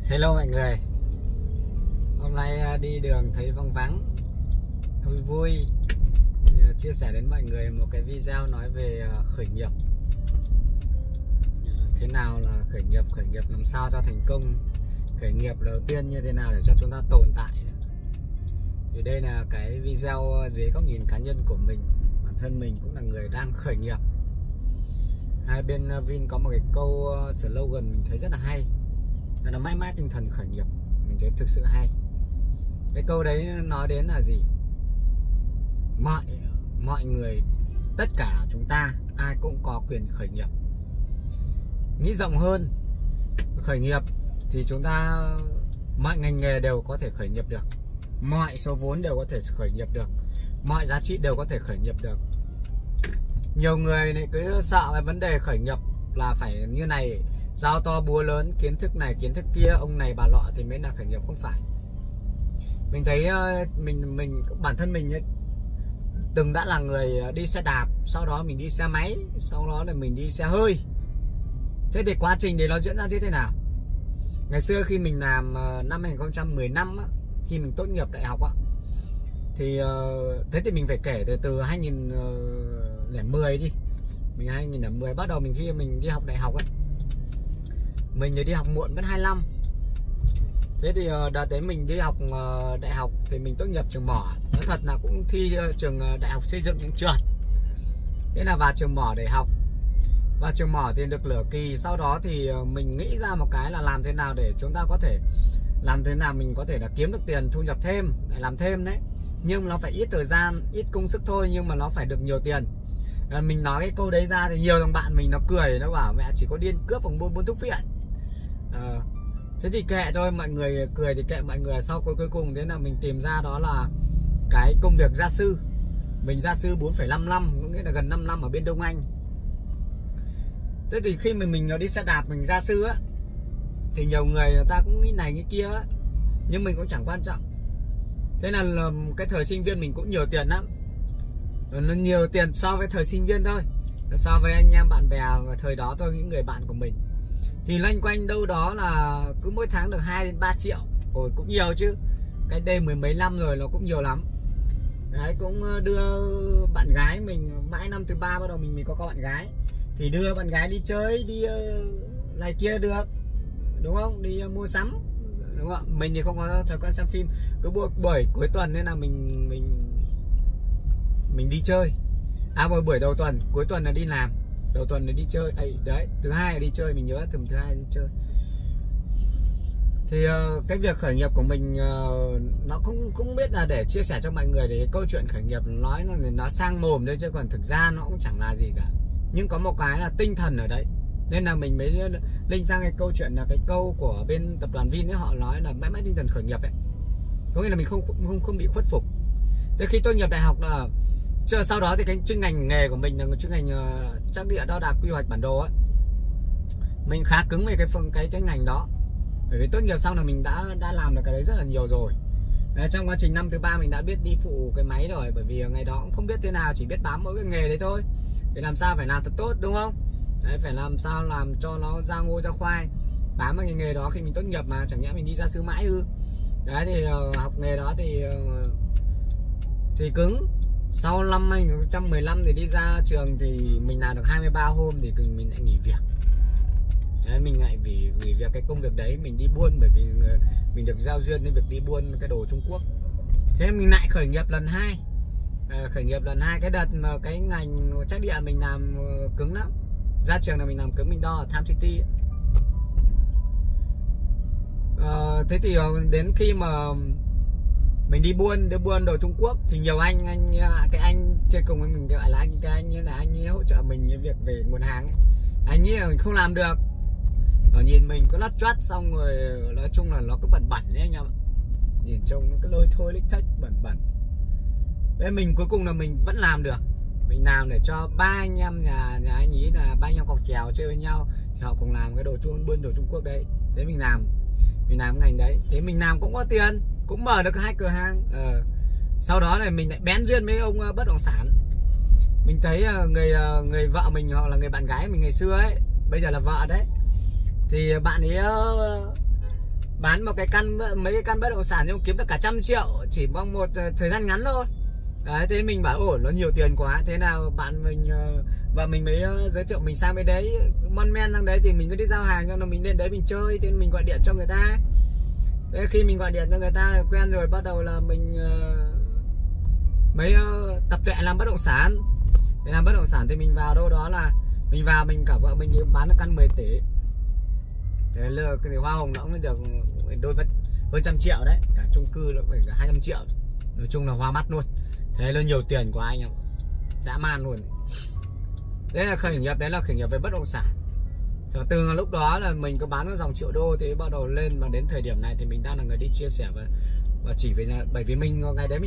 Hello mọi người. Hôm nay đi đường thấy vắng vắng, vui vui. Chia sẻ đến mọi người một cái video nói về khởi nghiệp. Thế nào là khởi nghiệp làm sao cho thành công. Khởi nghiệp đầu tiên như thế nào để cho chúng ta tồn tại. Thì đây là cái video dưới góc nhìn cá nhân của mình. Bản thân mình cũng là người đang khởi nghiệp. Hai bên Vin có một cái câu slogan mình thấy rất là hay, là mãi mãi tinh thần khởi nghiệp. Mình thấy thực sự hay. Cái câu đấy nói đến là gì? Mọi người, tất cả chúng ta ai cũng có quyền khởi nghiệp. Nghĩ rộng hơn, khởi nghiệp thì chúng ta mọi ngành nghề đều có thể khởi nghiệp được, mọi số vốn đều có thể khởi nghiệp được, mọi giá trị đều có thể khởi nghiệp được. Nhiều người này cứ sợ cái vấn đề khởi nghiệp là phải như này, dao to búa lớn, kiến thức này kiến thức kia, ông này bà lọ thì mới là khởi nghiệp. Không phải. Mình thấy bản thân mình ấy, từng đã là người đi xe đạp, sau đó mình đi xe máy, sau đó là mình đi xe hơi. Thế thì quá trình đấy nó diễn ra như thế nào? Ngày xưa khi mình làm năm 2015 á, khi mình tốt nghiệp đại học á, thì thế thì mình phải kể từ 2010 đi. Mình 2010 bắt đầu khi mình đi học đại học ấy. Mình đi học muộn vẫn 25. Thế thì đợt đấy mình đi học đại học thì mình tốt nghiệp trường mỏ. Nói thật là cũng thi trường đại học xây dựng những trượt. Thế là vào trường mỏ để học. Vào trường mỏ thì được nửa kỳ. Sau đó thì mình nghĩ ra một cái là làm thế nào để chúng ta có thể, làm thế nào mình có thể là kiếm được tiền, thu nhập thêm, làm thêm đấy. Nhưng nó phải ít thời gian, ít công sức thôi, nhưng mà nó phải được nhiều tiền. Mình nói cái câu đấy ra thì nhiều thằng bạn mình nó cười, nó bảo mẹ chỉ có điên cướp hoặc buôn thuốc phiện. Thế thì kệ thôi, mọi người cười thì kệ mọi người. Sau cuối cùng thế là mình tìm ra đó là cái công việc gia sư. Mình gia sư 4,5 năm, có nghĩa là gần 5 năm ở bên Đông Anh. Thế thì khi mình đi xe đạp mình gia sư á, thì nhiều người ta cũng nghĩ này nghĩ kia á, nhưng mình cũng chẳng quan trọng. Thế là cái thời sinh viên mình cũng nhiều tiền lắm. Nó nhiều tiền so với thời sinh viên thôi, so với anh em bạn bè thời đó thôi, những người bạn của mình. Thì loanh quanh đâu đó là cứ mỗi tháng được 2 đến 3 triệu. Ôi cũng nhiều chứ. Cái đây mười mấy năm rồi, nó cũng nhiều lắm. Đấy, cũng đưa bạn gái mình, mãi năm thứ 3 bắt đầu mình có bạn gái. Thì đưa bạn gái đi chơi, đi này kia được, đúng không? Đi mua sắm, đúng không? Mình thì không có thói quen xem phim. Cứ buổi cuối tuần nên là mình đi chơi. Buổi đầu tuần, cuối tuần là đi làm, đầu tuần là đi chơi. Đấy, thứ hai là đi chơi, mình nhớ thứ hai là đi chơi. Thì cái việc khởi nghiệp của mình nó cũng biết là để chia sẻ cho mọi người. Để câu chuyện khởi nghiệp nói là nó sang mồm đấy, chứ còn thực ra nó cũng chẳng là gì cả. Nhưng có một cái là tinh thần ở đấy, nên là mình mới link sang cái câu chuyện là cái câu của bên tập đoàn Vin ấy, họ nói là mãi mãi tinh thần khởi nghiệp ấy. Có nghĩa là mình không bị khuất phục. Thế khi tốt nghiệp đại học là sau đó thì cái chuyên ngành nghề của mình là chuyên ngành trắc địa đo đạc quy hoạch bản đồ ấy. Mình khá cứng về cái ngành đó. Bởi vì tốt nghiệp xong là mình đã làm được cái đấy rất là nhiều rồi. Đấy, trong quá trình năm thứ 3 mình đã biết đi phụ cái máy rồi. Bởi vì ngày đó cũng không biết thế nào, chỉ biết bám mỗi cái nghề đấy thôi. Thì làm sao phải làm thật tốt, đúng không? Đấy, phải làm sao làm cho nó ra ngô ra khoai. Bám vào cái nghề đó khi mình tốt nghiệp mà, chẳng nhẽ mình đi gia sư mãi ư? Đấy thì học nghề đó thì cứng. Sau năm 2015 thì đi ra trường thì mình làm được 23 hôm thì mình lại nghỉ việc. Đấy, mình lại nghỉ việc cái công việc đấy, mình đi buôn. Bởi vì mình được giao duyên đến việc đi buôn cái đồ Trung Quốc. Thế mình lại khởi nghiệp lần 2. Khởi nghiệp lần 2 cái đợt mà cái ngành trắc địa mình làm cứng lắm. Ra trường là mình làm cứng, mình đo ở Tham City. Thế thì đến khi mà mình đi buôn đồ Trung Quốc thì nhiều cái anh chơi cùng với mình gọi là anh ấy hỗ trợ mình cái việc về nguồn hàng ấy. Anh ấy là mình không làm được. Nhìn mình có lắt choát, xong rồi nói chung là nó cứ bẩn đấy anh em ạ. Nhìn trông nó cứ lôi thôi lích thách bẩn. Thế mình cuối cùng là mình vẫn làm được. Mình làm để cho 3 anh em nhà anh ấy là 3 anh em cọc chèo chơi với nhau, thì họ cùng làm cái buôn đồ Trung Quốc đấy. Thế mình làm cái ngành đấy. Thế mình làm cũng có tiền, cũng mở được 2 cửa hàng. Sau đó này mình lại bén duyên với ông bất động sản. Mình thấy người vợ mình, hoặc là người bạn gái mình ngày xưa ấy, bây giờ là vợ đấy, thì bạn ấy bán một cái mấy cái căn bất động sản nhưng kiếm được cả 100 triệu chỉ trong một thời gian ngắn thôi. Đấy, thế mình bảo ồ nó nhiều tiền quá, thế nào bạn mình và mình mới giới thiệu mình sang bên đấy, mon men sang đấy thì mình cứ đi giao hàng cho nó, mình lên đấy mình chơi, thì mình gọi điện cho người ta. Thế khi mình gọi điện cho người ta quen rồi, bắt đầu là mình mới tập tuệ làm bất động sản. Để làm bất động sản thì mình vào đâu đó là mình vào, mình cả vợ mình bán được căn 10 tỷ. Thế là cái hoa hồng nó cũng được đôi hơn 100 triệu đấy, cả chung cư nó phải 200 triệu. Nói chung là hoa mắt luôn. Thế là nhiều tiền của anh em, dã man luôn. Đấy là khởi nghiệp, đấy là khởi nghiệp về bất động sản. Từ lúc đó là mình có bán cái dòng triệu đô thì bắt đầu lên, mà đến thời điểm này thì mình đang là người đi chia sẻ và chỉ về là bởi vì mình ngày đấy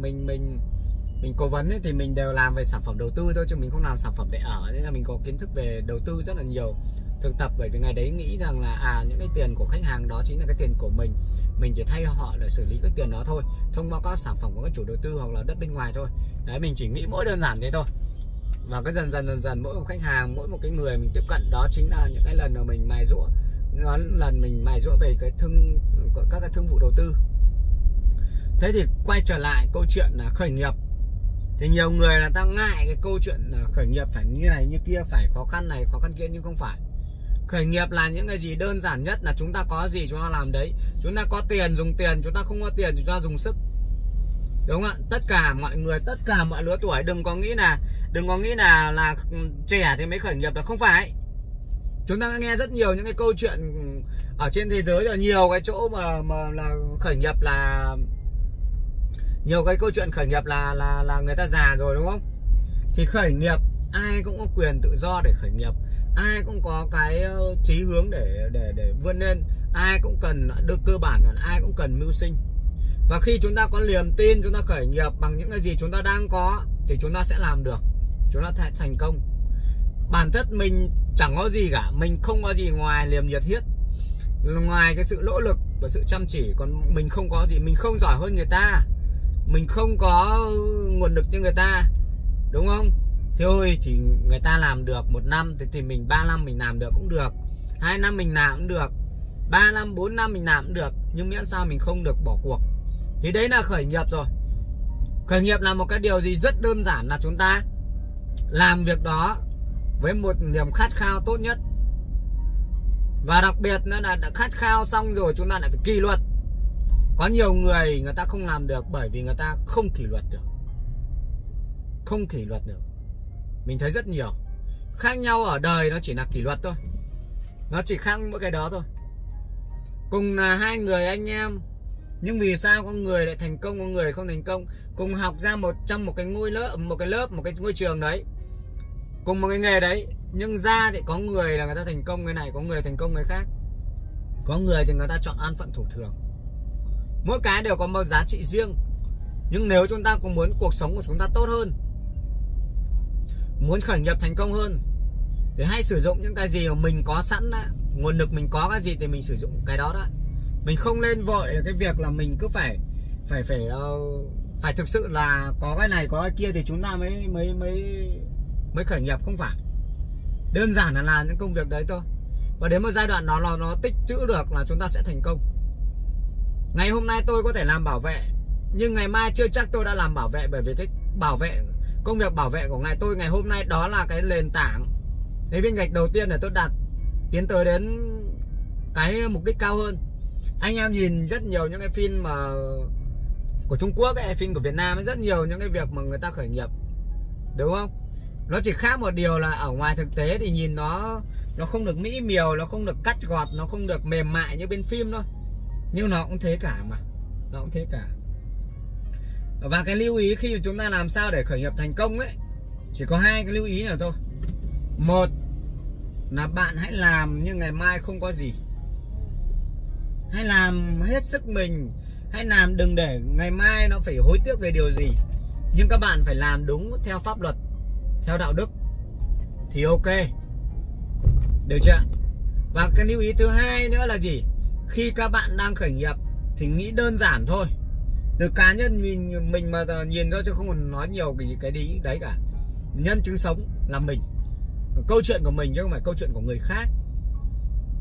mình cố vấn ấy, thì mình đều làm về sản phẩm đầu tư thôi chứ mình không làm sản phẩm để ở, nên là mình có kiến thức về đầu tư rất là nhiều thực tập. Bởi vì ngày đấy nghĩ rằng là những cái tiền của khách hàng đó chính là cái tiền của mình chỉ thay họ để xử lý cái tiền đó thôi, thông qua các sản phẩm của các chủ đầu tư hoặc là đất bên ngoài thôi. Đấy, mình chỉ nghĩ mỗi đơn giản thế thôi. Và cái dần dần mỗi một khách hàng, mỗi một cái người mình tiếp cận, đó chính là những cái lần mà mình mài dũa, lần mình mài dũa về các cái thương vụ đầu tư. Thế thì quay trở lại câu chuyện là khởi nghiệp, thì nhiều người là ta ngại cái câu chuyện là khởi nghiệp phải như này như kia, phải khó khăn này khó khăn kia, nhưng không phải. Khởi nghiệp là những cái gì đơn giản nhất là chúng ta có gì chúng ta làm đấy. Chúng ta có tiền dùng tiền, chúng ta không có tiền chúng ta dùng sức. Đúng không ạ? Tất cả mọi người, tất cả mọi lứa tuổi đừng có nghĩ là trẻ thì mới khởi nghiệp, là không phải. Chúng ta nghe rất nhiều những cái câu chuyện ở trên thế giới rồi, nhiều cái chỗ mà là khởi nghiệp là nhiều cái câu chuyện khởi nghiệp là người ta già rồi, đúng không? Thì khởi nghiệp ai cũng có quyền tự do để khởi nghiệp, ai cũng có cái chí hướng để vươn lên, ai cũng cần được cơ bản là ai cũng cần mưu sinh. Và khi chúng ta có niềm tin, chúng ta khởi nghiệp bằng những cái gì chúng ta đang có thì chúng ta sẽ làm được, chúng ta sẽ thành công. Bản thân mình chẳng có gì cả, mình không có gì ngoài niềm nhiệt huyết, ngoài cái sự nỗ lực và sự chăm chỉ. Còn mình không có gì, mình không giỏi hơn người ta, mình không có nguồn lực như người ta, đúng không? Thôi thì người ta làm được 1 năm thì mình 3 năm mình làm được cũng được, 2 năm mình làm cũng được, 3 năm 4 năm mình làm cũng được, nhưng miễn sao mình không được bỏ cuộc. Thì đấy là khởi nghiệp rồi. Khởi nghiệp là một cái điều gì rất đơn giản, là chúng ta làm việc đó với một niềm khát khao tốt nhất. Và đặc biệt nữa là đã khát khao xong rồi chúng ta lại phải kỷ luật. Có nhiều người ta không làm được bởi vì người ta không kỷ luật được. Không kỷ luật được. Mình thấy rất nhiều. Khác nhau ở đời nó chỉ là kỷ luật thôi. Nó chỉ khác mỗi cái đó thôi. Cùng là hai người anh em, nhưng vì sao có người lại thành công, có người không thành công? Cùng học ra trong một cái lớp, một cái ngôi trường đấy, cùng một cái nghề đấy, nhưng ra thì có người là người ta thành công người này, có người thành công người khác, có người thì người ta chọn an phận thủ thường. Mỗi cái đều có một giá trị riêng. Nhưng nếu chúng ta cũng muốn cuộc sống của chúng ta tốt hơn, muốn khởi nghiệp thành công hơn, thì hãy sử dụng những cái gì mà mình có sẵn đã. Nguồn lực mình có cái gì thì mình sử dụng cái đó đã. Mình không nên vội là cái việc là mình cứ phải thực sự là có cái này có cái kia thì chúng ta mới khởi nghiệp. Không phải. Đơn giản là làm những công việc đấy thôi. Và đến một giai đoạn đó nó tích trữ được là chúng ta sẽ thành công. Ngày hôm nay tôi có thể làm bảo vệ, nhưng ngày mai chưa chắc tôi đã làm bảo vệ. Bởi vì cái công việc bảo vệ của tôi ngày hôm nay đó là cái nền tảng, cái viên gạch đầu tiên để tôi tiến tới đến cái mục đích cao hơn. Anh em nhìn rất nhiều những cái phim mà của Trung Quốc ấy, phim của Việt Nam ấy, rất nhiều những cái việc mà người ta khởi nghiệp, đúng không? Nó chỉ khác một điều là ở ngoài thực tế thì nhìn nó không được mỹ miều, nó không được cắt gọt, nó không được mềm mại như bên phim thôi. Nhưng nó cũng thế cả mà. Nó cũng thế cả. Và cái lưu ý khi chúng ta làm sao để khởi nghiệp thành công ấy, chỉ có 2 cái lưu ý nào thôi. Một là bạn hãy làm như ngày mai không có gì. Hãy làm hết sức mình. Hãy làm, đừng để ngày mai nó phải hối tiếc về điều gì. Nhưng các bạn phải làm đúng theo pháp luật, theo đạo đức thì ok. Được chưa? Và cái lưu ý thứ 2 nữa là gì? Khi các bạn đang khởi nghiệp thì nghĩ đơn giản thôi. Từ cá nhân mình mà nhìn thôi, chứ không còn nói nhiều cái đấy cả. Nhân chứng sống là mình, câu chuyện của mình chứ không phải câu chuyện của người khác.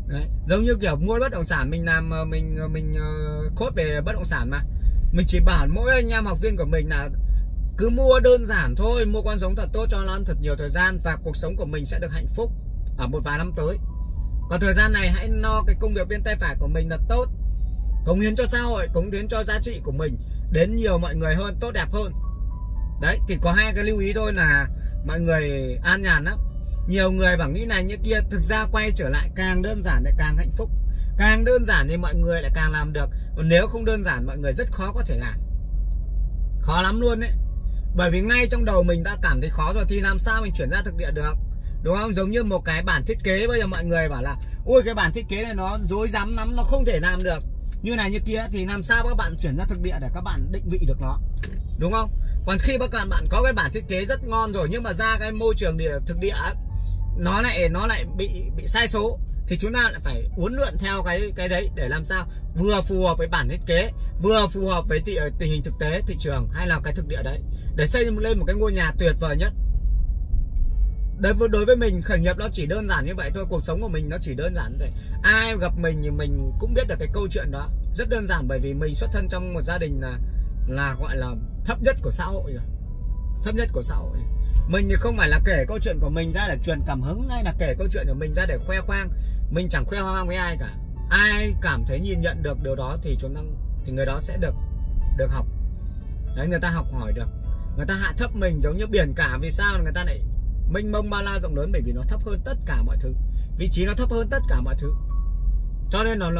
Đấy. Giống như kiểu mua bất động sản, mình làm mình code về bất động sản mà mình chỉ bảo mỗi anh em học viên của mình là cứ mua đơn giản thôi, mua con giống thật tốt cho nó ăn thật nhiều thời gian và cuộc sống của mình sẽ được hạnh phúc ở một vài năm tới. Còn thời gian này hãy lo cái công việc bên tay phải của mình là tốt, cống hiến cho xã hội, cống hiến cho giá trị của mình đến nhiều mọi người hơn, tốt đẹp hơn. Đấy, thì có hai cái lưu ý thôi là mọi người an nhàn lắm. Nhiều người bảo nghĩ này như kia, thực ra quay trở lại càng đơn giản thì càng hạnh phúc. Càng đơn giản thì mọi người lại càng làm được. Còn nếu không đơn giản mọi người rất khó có thể làm. Khó lắm luôn đấy. Bởi vì ngay trong đầu mình đã cảm thấy khó rồi thì làm sao mình chuyển ra thực địa được, đúng không? Giống như một cái bản thiết kế, bây giờ mọi người bảo là ôi cái bản thiết kế này nó rối rắm lắm, nó không thể làm được như này như kia, thì làm sao các bạn chuyển ra thực địa để các bạn định vị được nó, đúng không? Còn khi các bạn có cái bản thiết kế rất ngon rồi nhưng mà ra cái môi trường thực địa nó lại bị sai số, thì chúng ta lại phải uốn lượn theo cái đấy để làm sao vừa phù hợp với bản thiết kế, vừa phù hợp với tình hình thực tế thị trường hay là cái thực địa đấy, để xây lên một cái ngôi nhà tuyệt vời nhất. Đối với mình khởi nghiệp nó chỉ đơn giản như vậy thôi, cuộc sống của mình nó chỉ đơn giản như vậy. Ai gặp mình thì mình cũng biết được cái câu chuyện đó, rất đơn giản, bởi vì mình xuất thân trong một gia đình là gọi là thấp nhất của xã hội rồi, thấp nhất của xã hội. Mình thì không phải là kể câu chuyện của mình ra để truyền cảm hứng hay là kể câu chuyện của mình ra để khoe khoang, mình chẳng khoe khoang với ai cả. Ai cảm thấy nhìn nhận được điều đó thì người đó sẽ được học. Đấy, người ta học hỏi được, người ta hạ thấp mình. Giống như biển cả, vì sao người ta lại mênh mông bao la rộng lớn? Bởi vì nó thấp hơn tất cả mọi thứ, vị trí nó thấp hơn tất cả mọi thứ, cho nên nó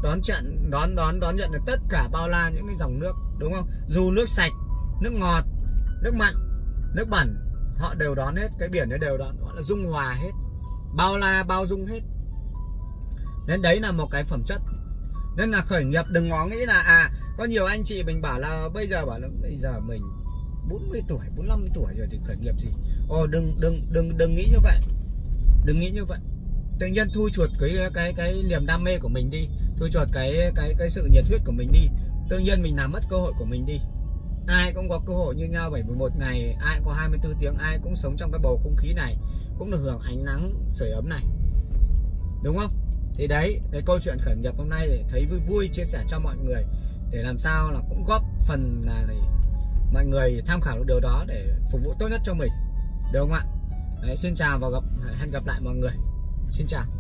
đón nhận được tất cả bao la những cái dòng nước, đúng không? Dù nước sạch, nước ngọt, nước mặn, nước bẩn, họ đều đón hết. Cái biển nó đều đón, gọi là dung hòa hết, bao la bao dung hết. Nên đấy là một cái phẩm chất. Nên là khởi nghiệp đừng có nghĩ là có nhiều anh chị mình bảo là bây giờ mình 40 tuổi, 45 tuổi rồi thì khởi nghiệp gì. Đừng nghĩ như vậy. Đừng nghĩ như vậy. Tự nhiên thui chuột cái niềm đam mê của mình đi, thui chuột cái sự nhiệt huyết của mình đi, tự nhiên mình làm mất cơ hội của mình đi. Ai cũng có cơ hội như nhau, bởi vì một ngày ai cũng có 24 tiếng, ai cũng sống trong cái bầu không khí này, cũng được hưởng ánh nắng sưởi ấm này, đúng không? Thì đấy, cái câu chuyện khởi nghiệp hôm nay để thấy vui chia sẻ cho mọi người, để làm sao là cũng góp phần là mọi người tham khảo được điều đó để phục vụ tốt nhất cho mình, được không ạ? Đấy, xin chào và hẹn gặp lại mọi người. Xin chào.